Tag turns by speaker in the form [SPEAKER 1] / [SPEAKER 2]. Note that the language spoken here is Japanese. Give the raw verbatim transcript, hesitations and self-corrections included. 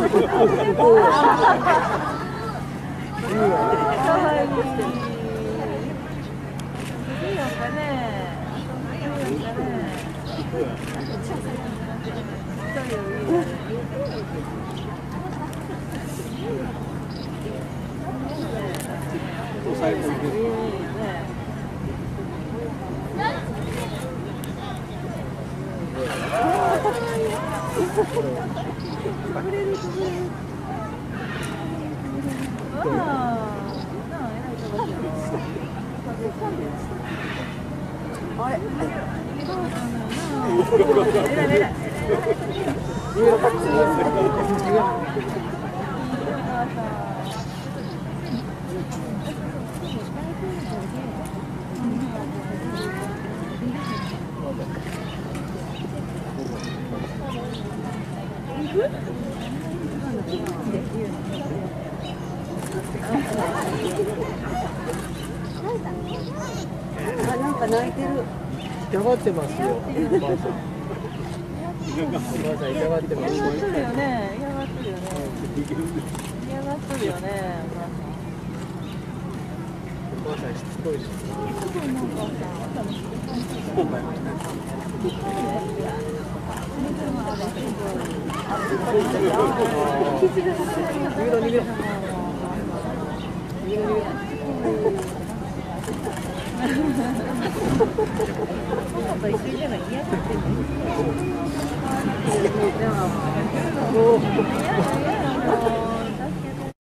[SPEAKER 1] あ、なんか泣いてる。
[SPEAKER 2] 嫌がってますよ。おばあさん。おばあさん嫌がってます。
[SPEAKER 1] 嫌がってるよね。嫌がってるよね。嫌がってるよね。
[SPEAKER 2] おばあさんしつこいし。逃げろ逃げろ。逃げろ逃げろ。